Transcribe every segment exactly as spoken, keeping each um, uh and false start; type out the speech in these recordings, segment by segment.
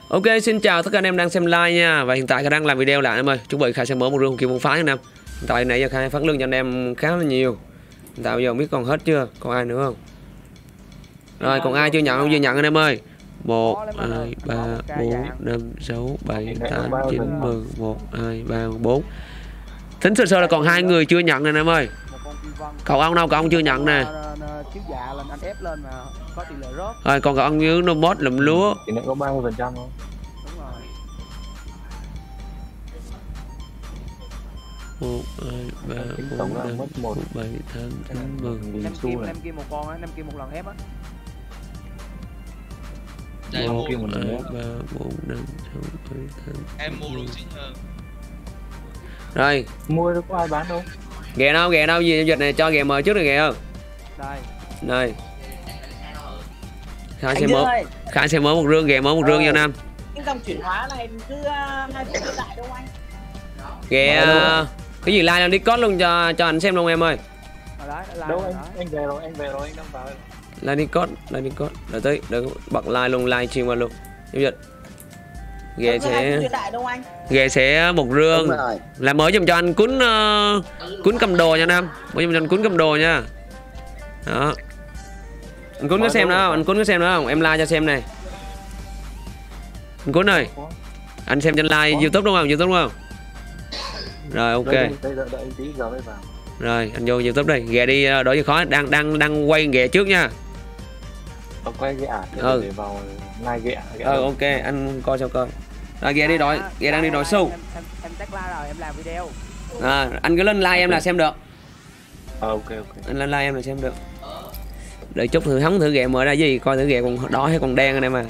Ok, xin chào tất cả anh em đang xem live nha. Và hiện tại Khải đang làm video lại em ơi. Chuẩn bị Khải sẽ mở một rương kim môn phái anh em. Hiện tại nãy giờ Khải phát lương cho anh em khá là nhiều. Hiện tại bây giờ không biết còn hết chưa? Còn ai nữa không? Rồi, còn ai chưa nhận không? Chưa nhận anh em ơi. một, hai, ba, bốn, năm, sáu, bảy, tám, chín, mười, một, hai, ba, bốn. Tính sơ sơ là còn hai người chưa nhận nè anh em ơi. Cậu ông đâu? Cậu ông chưa nhận nè. Rồi, còn cậu ông dưới nó bot lụm lúa. Chỉ nãy có ba mươi phần trăm thôi. một, hai, ba, bốn, năm, một, bảy, tám, chín, mười. năm kim, năm kim một con á, năm kim một lần ép á. một, hai, ba, bốn, năm, sáu, bảy, tám. Em mua luôn xinh hơn. Rồi. Mua đâu có ai bán đâu. Ghẹ đâu, ghẹ đâu, gì dịch này cho ghẹ mời trước rồi ghẹ không? Đây. Đây. Khải sẽ mở, Khải sẽ mở một rương, ghẹ mở một rương cho Nam. Cái dòng chuyển hóa này cứ hai phút lại đâu anh. Ghẹ cái gì like lên Discord luôn cho cho anh xem luôn em ơi. Đâu anh, anh về rồi, anh về rồi, anh đang vào. Like Discord, like Discord. Đợi tới, đợi bật like luôn, live stream qua luôn. Giao dịch. Ghẹ sẽ Ghẹ sẽ một rương là mở giùm cho anh cuốn uh, cuốn cầm đồ nha Nam. Mở giùm cho anh cuốn cầm đồ nha. Đó. Anh Cuốn có xem nữa không? Anh Cuốn có xem nữa không? Em like cho xem này. Anh Cuốn ơi. Anh xem trên like YouTube đúng không? YouTube đúng không? Rồi ok. Rồi anh vô YouTube đây. Ghẹ đi đổi gì khó. Đang đang đang quay ghẹ trước nha. Quay ghẹ à? Ừ. Để vào like ghẹ. Ừ ok, anh coi sao coi. Rồi ghẹ đi đổi, ghẹ đang đi đổi xu. Em em tag like rồi, em làm video. À, anh cứ lên like em là xem được. Ờ ok ok. Anh lên like em là xem được. Đợi chút thử hóng thử ghẹ mở ra gì coi thử ghẹ còn đỏ hay còn đen anh em à.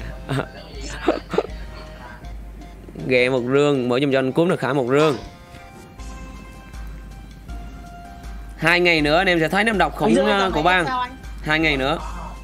Ghẹ một rương mở giùm cho anh Cuốn được Khải một rương. Hai ngày nữa anh em sẽ thấy năm độc khủng của bang. Hai ngày nữa.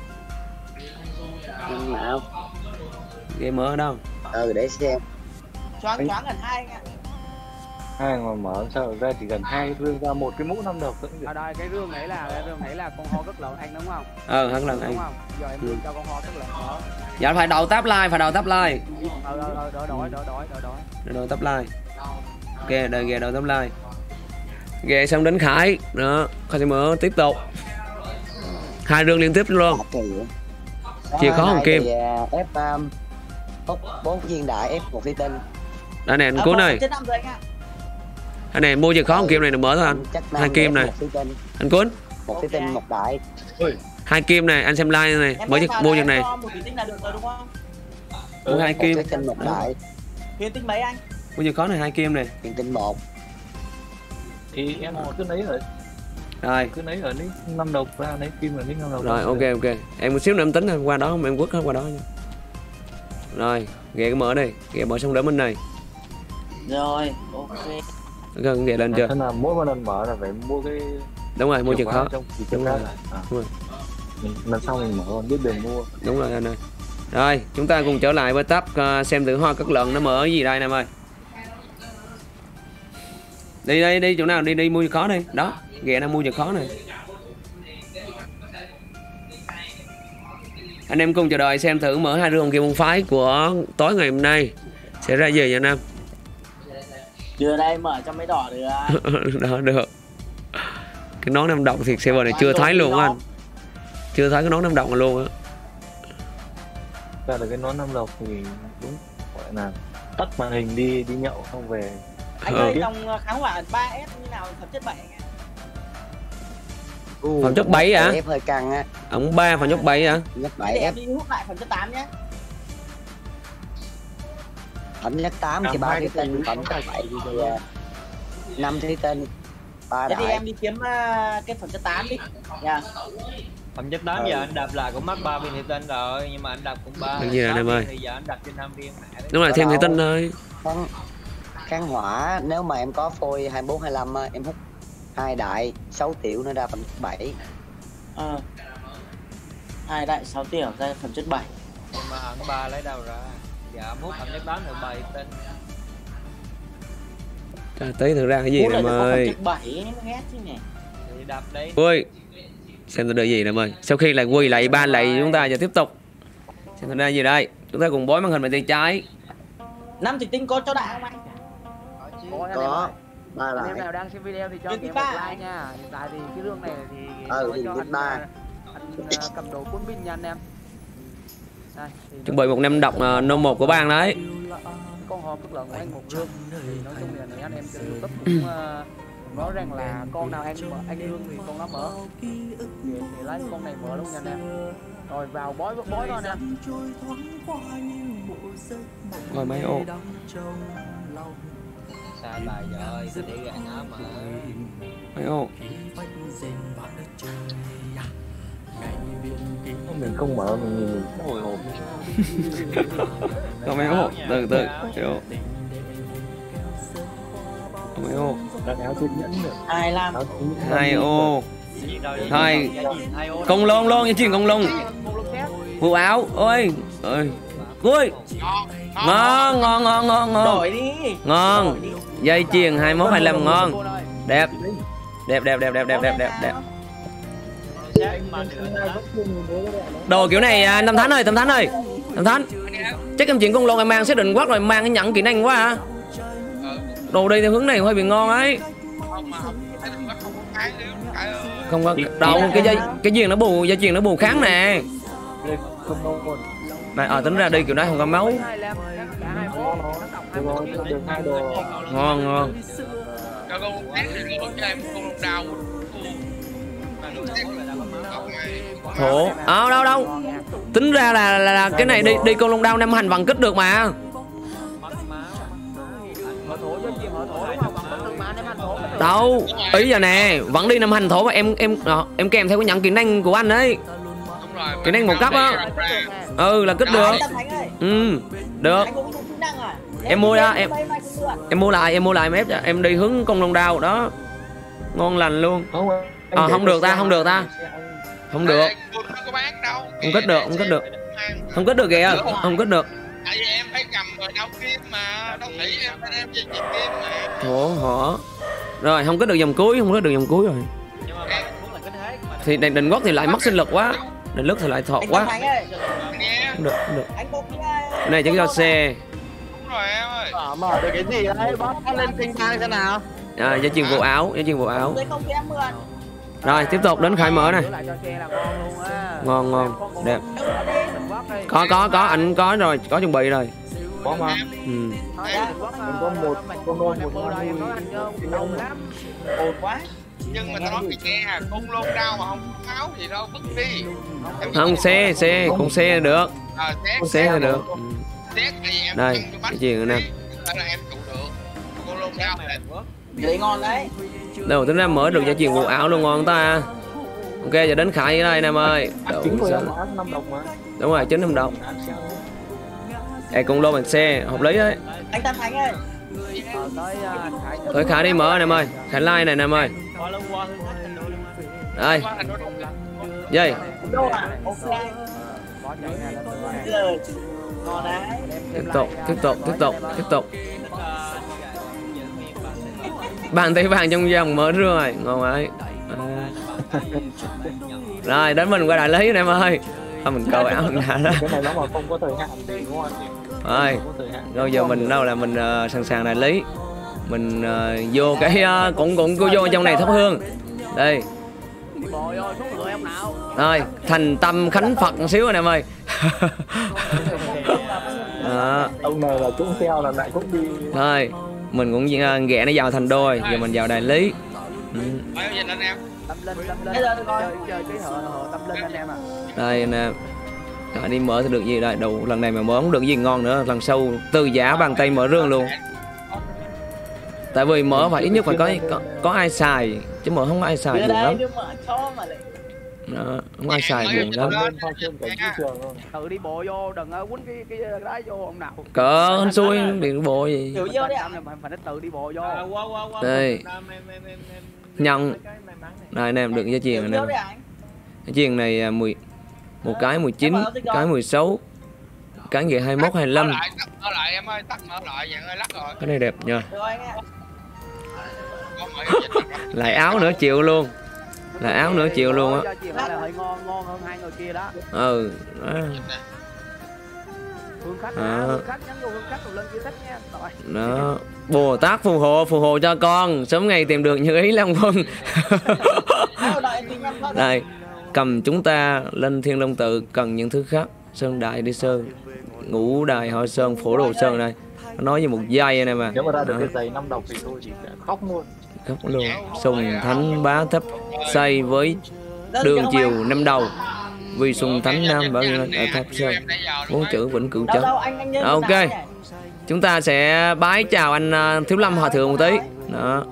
Ghẹ mở ở đâu? Ừ để xem. Choáng choáng gần hai nha. Hai mà mở sao ra chỉ gần hai rương ra một cái mũ năm độc. Ở đây cái rương này là cái rương này là con ho rất lợn anh đúng không? Ờ rất lợn anh. Giờ em đưa cho con ho rất lợn mở. Dạ phải đầu tab like, phải đầu tab like. Ờ rồi rồi đổi đổi đổi đổi đổi đổi. Đầu tab like. Ok, đợi ghẹ đầu tab like. Ghẹ xong đến Khải, đó, Khải sẽ mở tiếp tục. Hai rương liên tiếp luôn. Chìa khó hồng kim. Ép bốn viên đại ép một phi tinh. Đây nè anh Cuốn ơi. Anh này mua chìa khó hồng kim này được mở thôi anh. Hai kim này. Anh Cuốn. Một phi tinh một đại. Hai kim này, anh xem like này, mở mua chừng này. Mua hai kim. Phi tinh một đại. Phi tinh mấy anh? Mua chìa khó này hai kim này. Phi tinh một. Thì em cứ lấy rồi. Rồi. Cứ lấy ở lấy năm độc ra lấy kim là lấy năm độc. Rồi ok ok. Em một xíu nữa em tính qua đó không em quất hết qua đó nha. Rồi, ghẹ cái mở đây, ghẹ mở xong đỡ bên này. Rồi, ok. Gần ghẹ lên chưa? Thế là mỗi một lần mở là phải mua cái. Đúng rồi, mua chìa khó. Đúng rồi. À. Đúng rồi. Mình lần sau mình mở biết đường mua. Đúng rồi anh ơi. Rồi, chúng ta cùng trở lại với tab uh, xem thử hoa cất lợn nó mở gì đây anh em ơi. Đi đây đi chỗ nào đi đi mua chìa khó đi. Đó, ghẹ đang mua chìa khó này. Anh em cùng chờ đợi xem thử mở hai rương kim môn phái của tối ngày hôm nay sẽ ra gì nha anh em. Chưa đây mở cho mấy đỏ được. Đó được. Cái nón năm độc thì server này chưa thấy luôn anh. Chưa thấy cái nón năm độc này luôn á. Ra là cái nón năm độc thì đúng gọi là tắt màn hình đi đi nhậu không về. Anh ơi trong kháng hỏa ba S như nào phẩm chất bảy nha. Phẩm chất bảy hả? Ép hơi căng á. Ông ba phẩm chất bảy hả? Phẩm chất bảy em đi hút lại phẩm chất tám nhé. Phẩm chất tám thì ba thí tinh, phẩm chất bảy thì năm thí tinh. Ba đại. Thế thì em đi kiếm cái phẩm chất tám đi nha. Phẩm chất tám giờ anh đập lại cũng mất ba viên thủy tinh rồi, nhưng mà anh đập cũng ba. Được gì rồi em ơi? Thì giờ anh đập trên năm viên mẹ. Đúng rồi, thêm thủy tinh thôi. Kháng, kháng hỏa nếu mà em có phôi hai bốn hai lăm em hút hai đại sáu tiểu nó ra phẩm chất bảy. Ờ. Hai đại sáu tiểu ra phẩm chất bảy. Nhưng mà ẩn ba lấy đâu ra? Dạ hút phẩm chất tám được bảy tinh. Trời tí thực ra cái gì em ơi. Phẩm chất bảy nó ghét chứ nè. Thì đập đi. Ui. Xem tôi đợi gì em ơi. Sau khi lại quỳ lại ba lại chúng ta giờ tiếp tục. Xem tôi ra gì đây. Chúng ta cùng bói màn hình về tay trái. Năm thủy tinh có cho đại không anh? Có. Ba Anh em lại. nào đang xem video thì cho Viên Nghĩa thứ một ba. like nha. Hiện tại thì cái rương này thì Ờ, nói viên cho thứ anh, ba. anh uh, cầm đồ quân binh nha anh em. Đây, thì Chuẩn bị một năm đọc uh, nô một của bạn đấy. con hòm cất lợn của anh một rương thì nói chung là này anh em trên YouTube cũng uh, nói rằng là con nào anh mở anh rương thì con nó mở thì, thì lấy con này mở luôn nha anh em. Rồi vào bói bói thôi anh em. Rồi mấy ô. Sai bài rồi, tôi để gà nó mà. Mấy ô. Mình không mở mình nhìn mình nó hồi hộp. Rồi mấy ô. Từ từ. Mấy ô. Mấy ô. Đặt áo chiếc nhẫn nữa. Hai lam. Hai ô. Thôi. Công lông luôn, như chuyện công lông. Vụ áo. Ôi. Ơi. Ui. Ngon, ngon, ngon, ngon, ngon. Đổi đi. Ngon. Dây chuyền hai mốt hai lăm ngon. Đẹp. Đẹp đẹp đẹp đẹp đẹp đẹp đẹp đẹp. Đồ kiểu này anh Tâm Thánh ơi, Tâm Thánh ơi. Tâm Thánh. Chắc em chuyện công lông em mang xác định quát rồi mang cái nhẫn kỹ năng quá hả? Đồ đi theo hướng này hơi bị ngon ấy. Không có đâu, cái dây cái duyên nó bù, dây chuyền nó bù kháng nè. Này ờ à, tính ra đi kiểu đó không có máu. Ngon ngon. Thổ. À, đâu đâu. Tính ra là, là, là cái này đi đi con lông đao năm hành vẫn kích được mà. Đâu, ý giờ nè, vẫn đi năm hành thổ mà em em em kèm theo cái nhận kỹ năng của anh ấy. Kỹ năng một cấp á. Ừ là kích được. Ừ, được. Em mua ra em em mua lại em mua lại em ép cho em đi hướng con lông đao đó. Ngon lành luôn. À, không được ta, không được ta. Không được. Không kích được, không kích được. Không kích được kìa, không kích được. Tại vì em phải cầm rồi đau kim mà, đau thủy em phải đem dây chuyền kim mà. Thổ hỏ. Rồi không kích được vòng cuối, không kích được vòng cuối rồi. Thì định định quất thì lại mất sinh lực quá. Định lướt thì lại thọt quá. Không được, không được. Cái này chỉ cho xe. Đúng rồi em ơi. Mở được cái gì đấy, bóp lên tinh thang xem nào. À, dây chuyền bộ áo, dây chuyền bộ áo. Rồi tiếp tục đến khai mở này. Ngon ngon, đẹp. Có có có anh có rồi, có chuẩn bị rồi. Có mà. Ừ. Mình có một con nôn một Ồn quá. Nhưng mà tao nói mày nghe, con lôn đau mà không có áo thì đâu vứt đi. Không xe xe, con xe được. Ờ, xét, Xe là được. Ừ. xét thì em Đây, ăn cho bánh cái chuyện rồi nè. Đó là em trụ được. Con lôn đau này Đấy ngon đấy. Đâu tính ra mở được dây chuyền bộ áo luôn ngon ta. Ok giờ đến Khải ở đây em ơi. chính của em là năm đồng mà. Đúng rồi, chín năm đồng. Ê con lô bằng xe, hợp lý đấy. Anh Tam Khánh ơi. Tới Khải đi mở em ơi. Khải like này em ơi. Đây. Dây. Ngon đấy. Tiếp tục, tiếp tục, tiếp tục, tiếp tục. Bàn tay vàng trong vòng mở rồi, ngon ấy. À. Rồi đến mình qua đại lý em ơi. Thôi mình câu áo đã đó. Cái này nó mà không có thời hạn thì đúng không? Rồi. Rồi giờ mình đâu là mình uh, sẵn sàng đại lý. Mình uh, vô cái uh, cũng cũng cô vô trong này thắp hương. Đây. Rồi, thành tâm khánh Phật một xíu anh em ơi. Đó. Ông này là cũng theo là lại cũng đi. Thôi, mình cũng uh, ghẹ nó vào thành đôi, giờ mình vào đại lý. Ừ. Đây anh em. Rồi đi mở thì được gì đây, đầu lần này mà mở không được gì ngon nữa, lần sau từ giá bàn tay mở rương luôn. Tại vì mở phải ít nhất phải có có, có ai xài, chứ mở không có ai xài buồn lắm. Đó, không ai xài buồn lắm. Tự đi bộ vô, đừng quýnh cái cái đá vô ông nào. Cỡ hên xui đi bộ gì. Tự vô đi ạ. Phải tự đi bộ vô. Đây. Nhận. Đây anh em được dây chuyền anh em. Dây chuyền này mười một cái mười chín, cái mười sáu. Cái ghệ hai mốt hai lăm. Mở lại em ơi, tắt mở lại vậy ơi, lắc rồi. Cái này đẹp nha. Lại áo nữa chịu luôn. Lại áo nữa chịu luôn á. Ngon ngon hơn hai người kia đó. Ừ. Đó. Hương khách đó. À, hương khách nhắn vô hương khách rồi lên chia thích nha. Rồi. Đó, Bồ Tát phù hộ, phù hộ cho con sớm ngày tìm được như ý Long Quân. Đây, cầm chúng ta lên Thiên Long Tự cần những thứ khác. Sơn Đại đi Sơn, Ngũ Đài Hội Sơn, Phổ Đồ Sơn này. Nó nói như một giây này mà. Nếu mà ra được đó. cái giày năm đồng thì tôi chỉ khóc luôn. Khóc luôn. Sùng Thánh Bá Thấp xây với đường chiều năm đầu. Vì Sùng Thánh Nam bảo ở Tháp Sơn. Bốn chữ vĩnh cửu chân. Ok. Chúng ta sẽ bái chào anh uh, Thiếu Lâm Hòa Thượng một tí. Đó.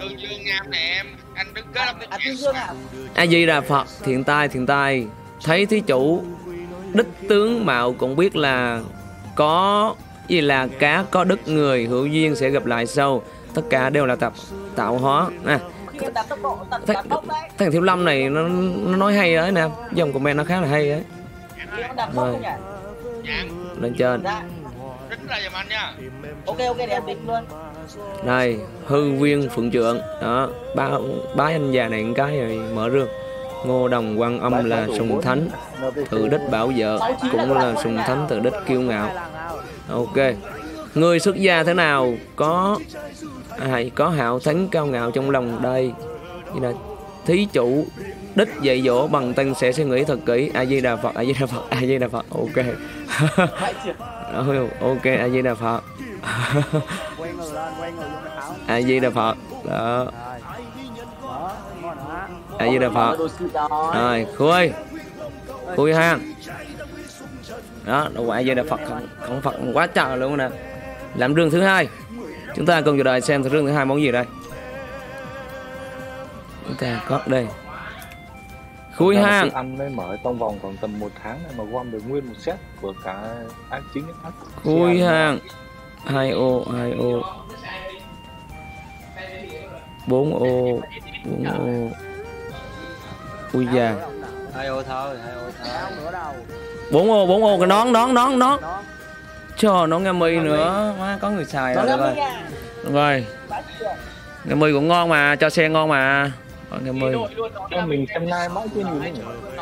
A Di Đà Phật, thiện tai thiện tai. Thấy thí chủ đích tướng mạo cũng biết là có gì là cá có đức người, hữu duyên sẽ gặp lại sau. Tất cả đều là tập tạo hóa. À, thằng Thiếu Lâm này nó, nó nói hay đấy nè, dòng comment nó khá là hay đấy. Rồi. Lên trên. Ok ok để em tính luôn. Đây, Hư Viên Phượng Trượng. Đó, ba bái anh già này một cái rồi mở rương. Ngô Đồng Quan Âm là Sùng Thánh tự đích bảo vợ, cũng là Sùng Thánh tự đích kiêu ngạo. Ok. Người xuất gia thế nào có ai có hạo thánh cao ngạo trong lòng đây. Như là thí chủ đích dạy dỗ bằng tên sẽ suy nghĩ thật kỹ. A Di Đà Phật, A Di Đà Phật, A Di Đà Phật. Ok. Ok, A Di Đà Phật. A Di Đà Phật. Đó. A Di Đà Phật. Rồi, khui. Khui ha. Đó, đồ A Di Đà Phật, không, không Phật quá trời luôn nè. Làm rương thứ hai. Chúng ta cùng chờ đợi xem rương thứ hai món gì đây. Chúng ta có đây. Khui hang. Ăn mới mở trong vòng còn tầm một tháng này mà gom được nguyên một set của cả ác chính ác. Khui hang. Hai ô, hai ô. Bốn ô, bốn ô. Ui da. Hai ô thôi, hai ô thôi. Bốn ô, bốn ô cái nón, nón, nón, nón. Cho nó nghe mì nữa, má có người xài rồi. Rồi. Rồi. Nghe mì cũng ngon mà, cho xe ngon mà. Nghe mì. Mình xem like mãi chưa nhìn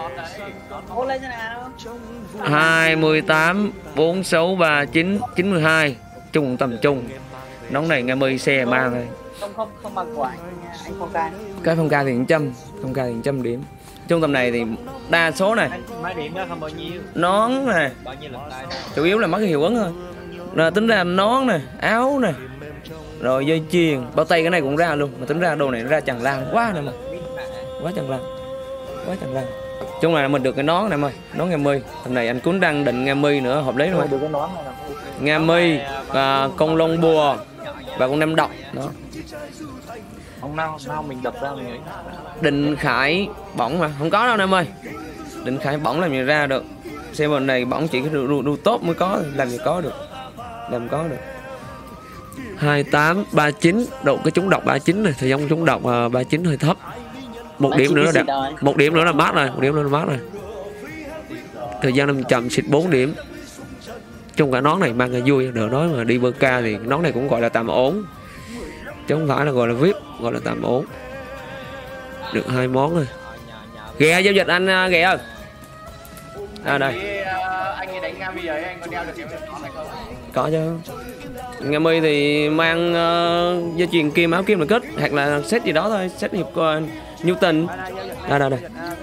hai mươi tám, bốn sáu ba chín, chín mươi hai. Trung tầm trung. Nón này nghe mì xe mang thôi. Không không không bằng của anh anh Phong Ca. Cái Phong Ca thì một trăm, Phong Ca thì một trăm điểm. Trung tâm này thì đa số này. Mấy điểm đó không bao nhiêu. Nón này. Bao nhiêu lần tay. Chủ yếu là mất cái hiệu ứng thôi. Rồi tính ra nón nè, áo nè. Rồi dây chuyền, bao tay cái này cũng ra luôn. Mà tính ra đồ này nó ra tràn lan quá nè mà. Quá tràn lan. Quá tràn lan. Chung là mình được cái nón này ơi, nón nghe mi. Hôm nay anh Cún đang định nghe mi nữa, hợp lý luôn. được cái nón này là nghe mi, và con lông bùa và con năm độc đó. Ông nào nào mình đập ra mình ấy. Định Khải bỏng mà không có đâu em ơi. Định Khải bỏng làm gì ra được. Xe bên này bỏng chỉ có đu, đu tốt mới có, làm gì có được. Làm có được. hai tám ba chín, độ cái trúng độc ba chín này, thời gian trúng độc uh, ba chín hơi thấp. Một điểm nữa là đẹp. Một điểm nữa là mát rồi, một điểm nữa là mát rồi. Thời gian năm chậm xịt bốn điểm. Trong cả nón này mang cái vui, đỡ nói mà đi bơ ca thì nón này cũng gọi là tạm ổn. Chứ không phải là gọi là vê i pê, gọi là tạm ổn. Được hai món rồi. Ghẹ giao dịch anh Ghẹ ơi. À đây. Anh ấy đánh Ngami ấy, anh có đeo được cái nón này không? Có chứ. Ngami thì mang uh, dây chuyền kim, áo kim là kết, hoặc là set gì đó thôi, set hiệp uh, Newton. Đây đây đây.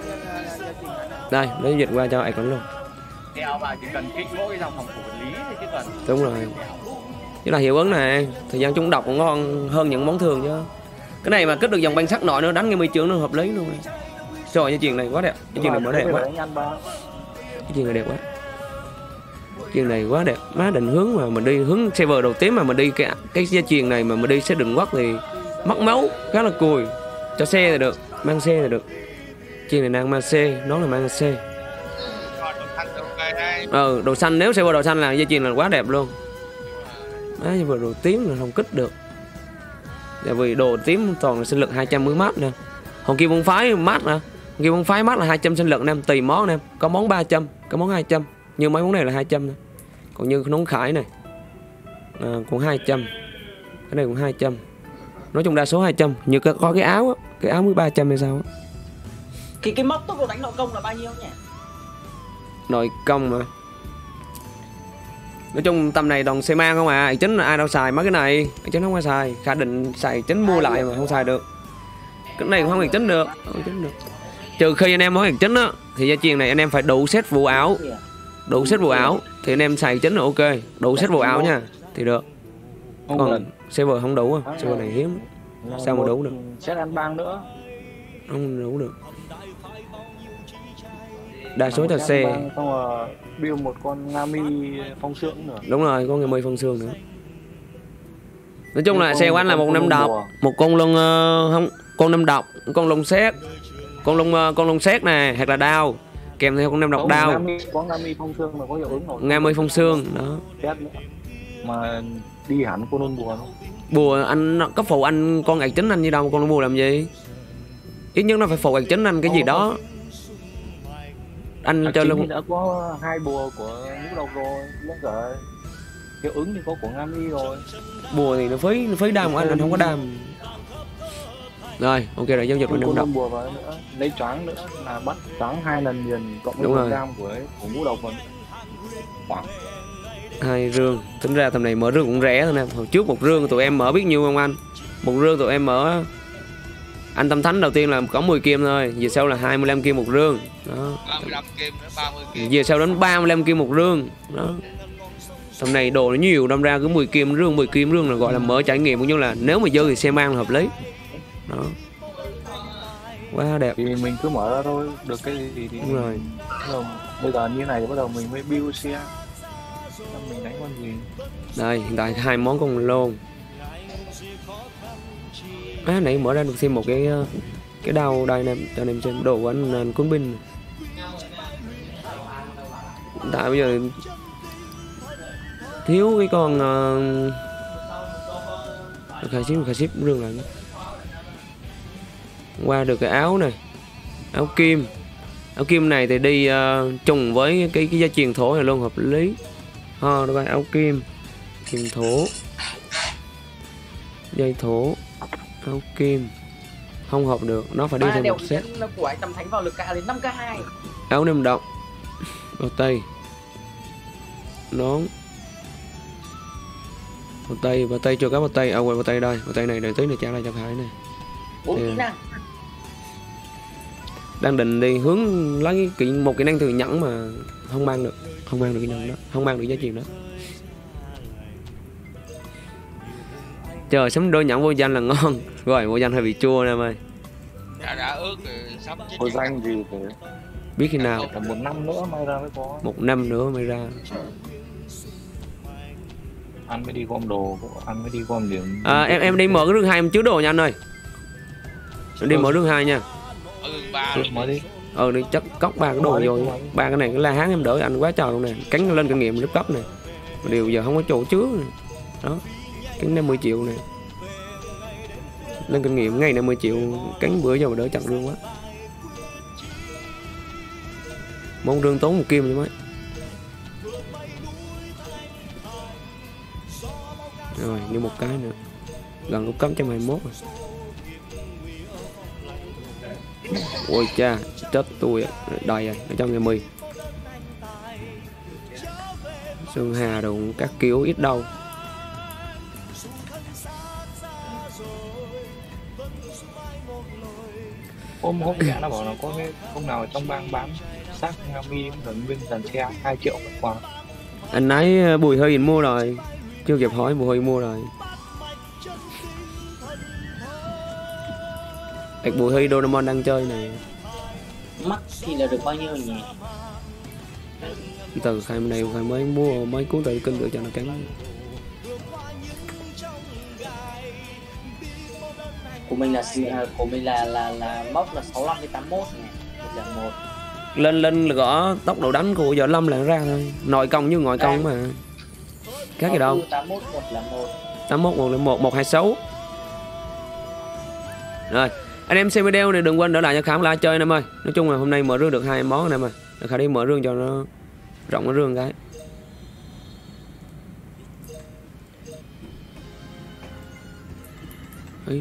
Đây, lấy dịch qua cho ai còn luôn. Đeo vào chỉ cần kích mỗi dòng phòng thủ vật lý thì chứ cần. Đúng rồi. Chứ là hiệu ứng này, thời gian trúng độc cũng ngon hơn những món thường chứ. Cái này mà kết được dòng banh sắc nội nữa, đánh ngay mươi trường nó hợp lý luôn. Trời ơi, chuyện này quá đẹp, cái chuyện này quá đẹp quá. Cái chuyện này đẹp quá. Chuyện này quá đẹp, má định hướng mà mình đi hướng server đầu tiên mà mình đi cái cái dây chuyền này mà mình đi sẽ đừng quắc thì mất máu khá là cùi. Cho xe thì được, mang xe thì được. Chuyện này đang mang xe, nó là mang xe. Ừ, đồ xanh, nếu server đồ xanh là dây chuyền là quá đẹp luôn. Má server đồ tím là không kích được. Tại vì đồ tím toàn là sinh lực hai trăm mới mát nè. Hồng Kim Môn Phái mát nè. Hồng Kim Môn Phái mát là hai trăm sinh lực nè, tùy món nè, có món ba trăm, có món hai trăm. Nhưng mấy món này là hai trăm nè. Còn như nón Khải này à, cũng hai trăm. Cái này cũng hai trăm. Nói chung đa số hai trăm. Như có, có cái áo á, cái áo mới ba trăm hay sao á. Cái cái mốc tốc độ đánh nội công là bao nhiêu nhỉ? Nội công mà. Nói chung tầm này toàn xe mang không à, chính là ai đâu xài mấy cái này, chính không có xài, khả định xài chính mua lại mà không xài được. Cái này cũng không được chính được, không chính được. Trừ khi anh em nói hàng chính á thì gia truyền này anh em phải đủ set vụ áo. Đủ set vụ áo thì anh em xài chính là ok, đủ set vụ áo nha thì được. Còn server không đủ à, server này hiếm. Sao mà đủ được? Set ăn bang nữa. Không đủ được. Đa số là xe. Xong rồi build một con Ngami phong sương nữa. Đúng rồi, có Ngami phong sương nữa. Nói chung là xe của anh là một năm độc, một con lông uh, không, con năm độc, con lông sét, con lông uh, con lông sét nè, hoặc là đao, kèm theo con năm độc đao. Có Ngami phong sương mà có hiệu ứng rồi. Ngami phong sương đó. Mà đi hẳn con luôn bùa không? Bùa anh cấp phụ anh con gạch chính anh như đâu, con bùa làm gì? Ít nhất nó phải phụ gạch chính anh cái gì đó. Anh cho luôn. Đã có hai bùa của ngũ độc rồi, lấy cả hiệu ứng thì có của Ngami rồi. Bùa thì nó phí nó phí đam của anh, anh không có đam. Rồi, ok rồi, giao dịch mình đâm bùa vào nữa, lấy choáng nữa là bắt choáng hai lần liền cộng với một đam của của ngũ độc rồi. Khoảng hai rương, tính ra tầm này mở rương cũng rẻ thôi nè. Hồi trước một rương tụi em mở biết nhiêu không anh? Một rương tụi em mở anh Tâm Thánh đầu tiên là có mười kim thôi, về sau là hai mươi lăm kim một rương. Đó. ba mươi lăm kim nữa, ba mươi kim. Về sau đến ba mươi lăm kim một rương. Đó. Tầm này đồ nó nhiều, đâm ra cứ mười kim rương, mười kim rương là gọi là mở trải nghiệm, cũng như là nếu mà dư thì xe mang là hợp lý. Đó. Quá đẹp. Thì mình cứ mở ra thôi, được cái gì thì đúng rồi. Rồi, bây giờ như này thì bắt đầu mình mới build xe. Mình đánh con gì? Đây, hiện tại hai món con lôn. À, nãy mở ra được thêm một cái cái đao đây nè, cho anh em xem đồ của anh, anh cuốn binh. Hiện tại bây giờ thiếu cái con uh... khai ship khai ship rương lại. Qua được cái áo này, áo kim. Áo kim này thì đi uh, trùng với cái cái gia truyền thổ này luôn, hợp lý. Ha, à, đây áo kim, kim thổ, dây thổ, áo kim không hợp được, nó phải đi theo một set. Của anh Tâm Thánh vào lực cả đến năm k hai. Áo nem độc, bao tay, nón, bao tay, bao tay chưa có bao tay, à quên bao tay đây, bao tay này để tí này trả lại cho Khải này. Thì, đang định đi hướng lấy kỹ một kỹ năng từ nhẫn mà không mang được, không mang được kỹ năng đó, không mang được giá trị đó. Chờ sắm đôi nhẫn vô danh là ngon. Rồi vô danh hơi bị chua nè em ơi. Đã đã ước rồi sắm chứ. Vô danh gì thì biết khi nào. một năm nữa may ra mới có. Một năm nữa mới ra. Anh mới đi gom đồ, anh mới đi gom điểm. À, em em đi mở cái rương hai em chứa đồ nha anh ơi. Em đi ừ. mở rương hai nha. Ở rương ba mở đi. Ờ đi chắc cốc ba cái đồ rồi. Ba cái này cái la hán em đỡ anh quá trời luôn nè. Cánh lên kinh nghiệm lớp cấp nè. Điều giờ không có chỗ chứa nè. Đó. Cánh năm mươi triệu nè. Lên kinh nghiệm ngày năm mươi triệu, cánh bữa giờ mà đỡ chặt rương quá. Món rương tốn một kim vậy mấy. Rồi, như một cái nữa. Gần lúc cấp một trăm hai mươi mốt rồi. Ôi cha, chết tôi đầy rồi, ở trong ngày mười. Sơn Hà đồ các kiểu ít đâu. Hôm hôm cả nó bảo là có cái hôm nào ở trong bang bán xác Ngami gần bên dàn xe hai triệu một quả. Anh nói Bùi Huy mua rồi, chưa kịp hỏi Bùi Huy mua rồi. Đặt Bùi Huy Doraemon đang chơi này. Mắc thì là được bao nhiêu nhỉ? Từ khai bên này khai mới mua mấy cuốn tự kinh được cho nó cắn. Của mình là của mình là là là mốc là sáu mươi lăm đến tám mươi mốt này. Là một. Lên lên là gõ tốc độ đánh của giờ Lâm là ra thôi. Nội công như ngoại công mà. Khác gì đâu. tám mươi mốt một là một. tám mươi mốt một là một, một hai sáu. Rồi, anh em xem video này đừng quên đỡ lại cho Khải like chơi anh em ơi. Nói chung là hôm nay mở rương được hai món anh em ơi. Để Khải đi mở rương cho nó rộng cái rương cái. Ý,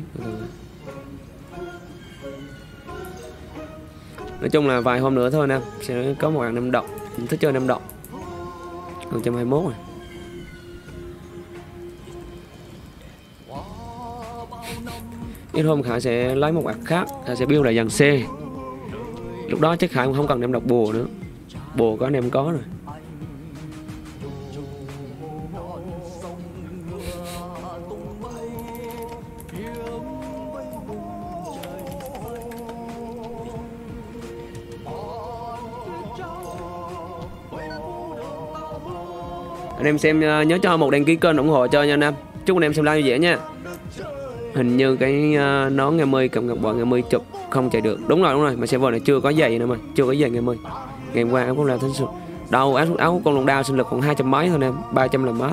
nói chung là vài hôm nữa thôi nè, sẽ có một bạn năm độc, thích chơi năm độc, một trăm hai mươi mốt này. Ít hôm Khải sẽ lấy một ạc khác, Khải sẽ build lại dàn C. Lúc đó chắc Khải cũng không cần đem đọc bùa nữa. Bùa có anh em có rồi. Anh em xem nhớ cho một đăng ký kênh ủng hộ cho nha anh em. Chúc anh em xem live vui vẻ nha. Hình như cái uh, nón ngày mươi cầm gặp bọn ngày mươi chụp không chạy được. Đúng rồi, đúng rồi, mà server này chưa có giày nữa mà, chưa có giày ngày mươi. Ngày hôm qua áo cũng là thánh sụt. Đâu áo áo con lồng đao sinh lực còn hai trăm mấy thôi em, ba trăm là mát.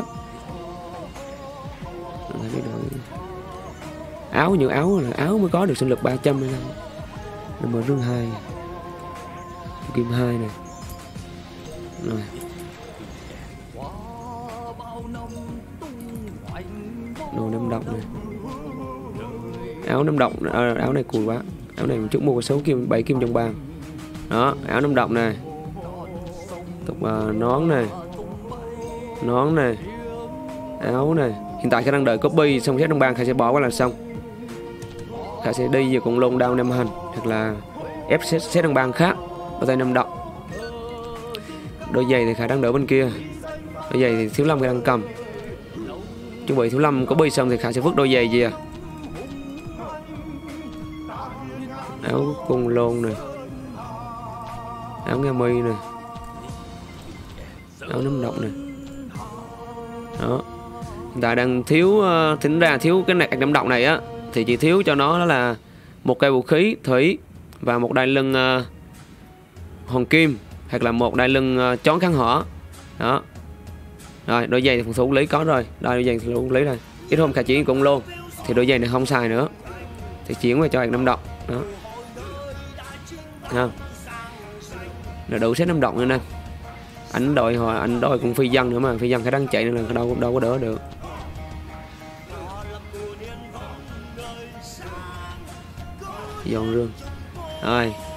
Áo nhiều áo là áo mới có được sinh lực ba trăm này. Number rương hai. Kim hai này. Rồi. Đồ năm độc này. Áo năm độc, à, áo này cùi quá. Áo này một chút mua sáu kim, bảy kim trong bàn. Đó, áo năm độc này. Tục uh, nón này. Nón này. Áo này. Hiện tại Khải đang đợi copy xong xét trong bàn Khải sẽ bỏ qua là xong. Khải sẽ đi về cùng lông đao năm hành hoặc là ép xét, xét trong bàn khác. Có tay năm độc. Đôi giày thì Khải đang đỡ bên kia. Đôi giày thì Thiếu Lâm Khải đang cầm. Chuẩn bị Thiếu Lâm có bi xong thì Khải sẽ vứt đôi giày gì à. Áo cung lôn này. Áo nghe mi này. Áo nấm độc này. Đó. Hiện tại đang thiếu uh, tính ra thiếu cái nạc nấm độc này á. Thì chỉ thiếu cho nó đó là một cây vũ khí thủy và một đai lưng uh, hoàng kim, hoặc là một đai lưng uh, chón kháng hỏa. Đó. Rồi đôi giày thì phòng thủ lý có rồi. Đây đôi giày thì thủ lý rồi. Ít hôm Khải chuyển cũng luôn. Thì đôi giày này không xài nữa. Thì chuyển qua cho hạt năm độc. Đó. Không? Là đủ set năm độc nữa nè. Anh đội họ anh đội cũng phi dân nữa mà, phi dân Khải đang chạy nên là đâu đâu có đỡ được. Dọn rương. Rồi,